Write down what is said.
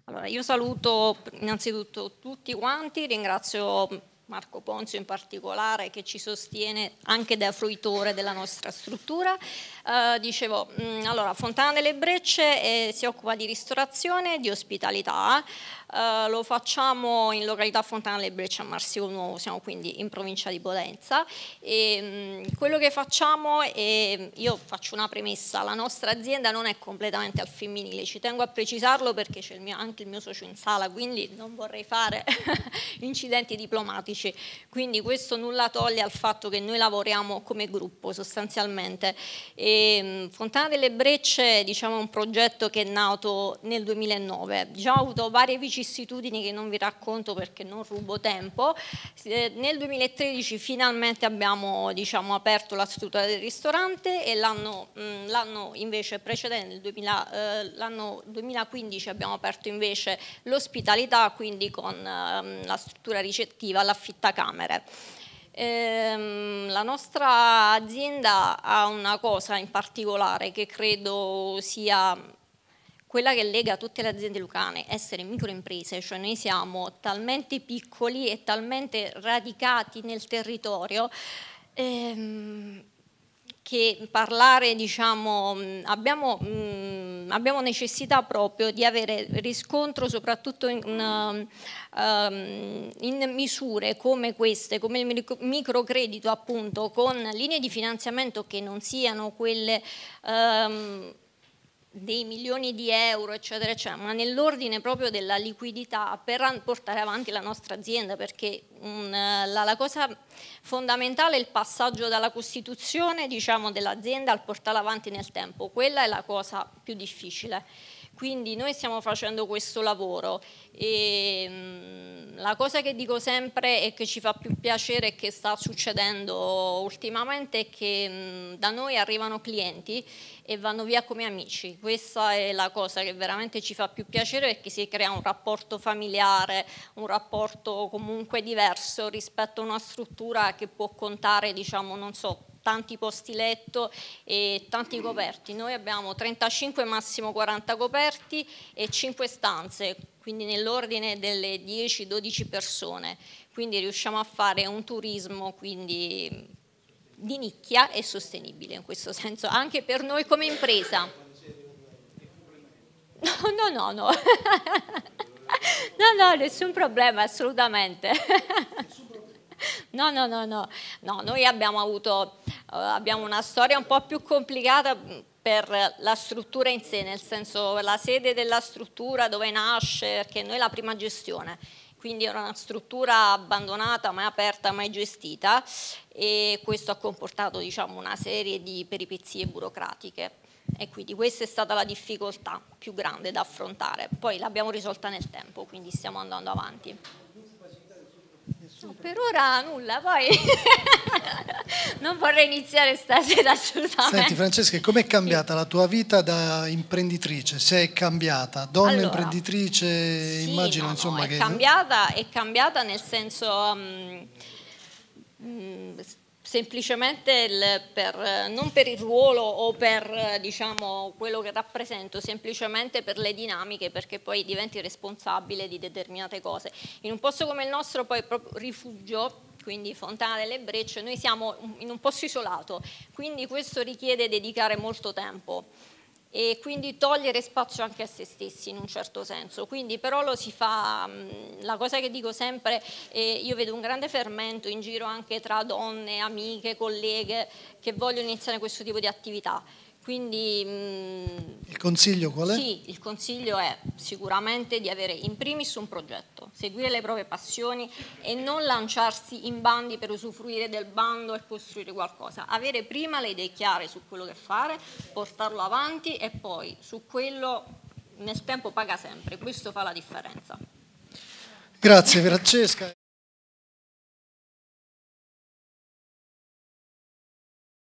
Allora, io saluto innanzitutto tutti quanti, ringrazio Marco Ponzio in particolare che ci sostiene anche da fruitore della nostra struttura. Dicevo, allora, Fontana delle Brecce si occupa di ristorazione e di ospitalità. Lo facciamo in località Fontana delle Brecce a Marsio Nuovo, siamo quindi in provincia di Potenza. Quello che facciamo, io faccio una premessa, la nostra azienda non è completamente al femminile, ci tengo a precisarlo perché c'è anche il mio socio in sala, quindi non vorrei fare incidenti diplomatici, quindi questo nulla toglie al fatto che noi lavoriamo come gruppo sostanzialmente. Fontana delle Brecce, diciamo, è un progetto che è nato nel 2009, diciamo, ha avuto varie vicissitudini che non vi racconto perché non rubo tempo. Nel 2013 finalmente abbiamo, diciamo, aperto la struttura del ristorante e l'anno invece precedente, l'anno 2015 abbiamo aperto invece l'ospitalità, quindi con la struttura ricettiva, l'affittacamere. La nostra azienda ha una cosa in particolare che credo sia quella che lega tutte le aziende lucane, essere microimprese, cioè noi siamo talmente piccoli e talmente radicati nel territorio che parlare, diciamo, abbiamo necessità proprio di avere riscontro soprattutto in misure come queste, come il microcredito appunto, con linee di finanziamento che non siano quelle dei milioni di euro eccetera eccetera, ma nell'ordine proprio della liquidità per portare avanti la nostra azienda, perché la cosa fondamentale è il passaggio dalla costituzione, diciamo, dell'azienda al portarla avanti nel tempo, quella è la cosa più difficile. Quindi noi stiamo facendo questo lavoro e la cosa che dico sempre e che ci fa più piacere e che sta succedendo ultimamente è che da noi arrivano clienti e vanno via come amici. Questa è la cosa che veramente ci fa più piacere, perché si crea un rapporto familiare, un rapporto comunque diverso rispetto a una struttura che può contare, diciamo, non so, tanti posti letto e tanti coperti. Noi abbiamo 35 massimo 40 coperti e 5 stanze, quindi nell'ordine delle 10-12 persone, quindi riusciamo a fare un turismo quindi di nicchia e sostenibile in questo senso, anche per noi come impresa. No, no, nessun problema, assolutamente. No, noi abbiamo una storia un po' più complicata per la struttura in sé, nel senso la sede della struttura, dove nasce, perché noi la prima gestione, quindi era una struttura abbandonata, mai aperta, mai gestita, e questo ha comportato, diciamo, una serie di peripezie burocratiche e quindi questa è stata la difficoltà più grande da affrontare. Poi l'abbiamo risolta nel tempo, quindi stiamo andando avanti. No, per ora nulla, poi non vorrei iniziare stasera assolutamente. Senti Francesca, com'è cambiata la tua vita da imprenditrice? Se è cambiata, donna allora, imprenditrice, sì, immagino no, insomma è che... È cambiata nel senso... semplicemente non per il ruolo o per, diciamo, quello che rappresento, semplicemente per le dinamiche, perché poi diventi responsabile di determinate cose. In un posto come il nostro poi proprio rifugio, quindi Fontana delle Brecce, noi siamo in un posto isolato, quindi questo richiede dedicare molto tempo e quindi togliere spazio anche a se stessi in un certo senso, quindi però lo si fa, la cosa che dico sempre, io vedo un grande fermento in giro anche tra donne, amiche, colleghe che vogliono iniziare questo tipo di attività. Quindi il consiglio qual è? Sì, il consiglio è sicuramente di avere in primis un progetto, seguire le proprie passioni e non lanciarsi in bandi per usufruire del bando e costruire qualcosa. Avere prima le idee chiare su quello che fare, portarlo avanti e poi su quello nel tempo paga sempre, questo fa la differenza. Grazie Francesca.